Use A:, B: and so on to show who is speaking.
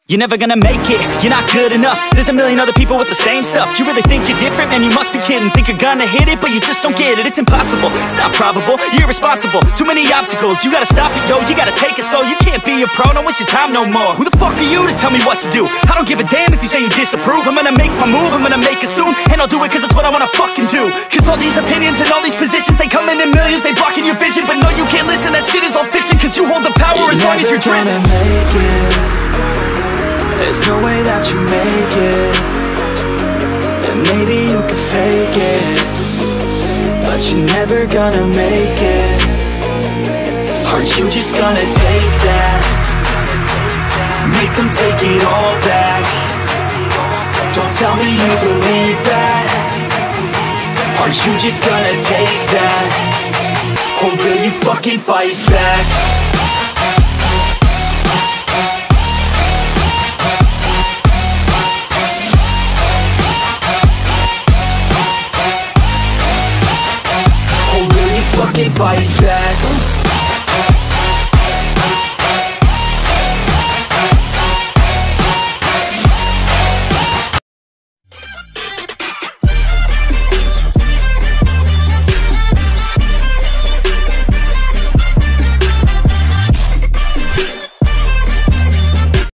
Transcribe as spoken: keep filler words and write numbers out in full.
A: You're never gonna make it, you're not good enough. There's a million other people with the same stuff. You really think you're different? Man, you must be kidding. Think you're gonna hit it, but you just don't get it. It's impossible, it's not probable, you're irresponsible. Too many obstacles, you gotta stop it, yo. You gotta take it slow, you can't be a pro. Don't waste your time no more. Who the fuck are you to tell me what to do? I don't give a damn if you say you disapprove. I'm gonna make my move, I'm gonna make it soon. And I'll do it cause it's what I wanna fucking do. Cause all these opinions and all these positions, they come in in millions, they blocking your vision. But no, you can't listen, that shit is all fiction. Cause you hold the power you're as long as you're dreaming.
B: Make it. There's no way that you make it. And maybe you can fake it, but you're never gonna make it. Aren't you just gonna take that? Make them take it all back. Don't tell me you believe that. Aren't you just gonna take that? Or will you fucking fight back? Fight back.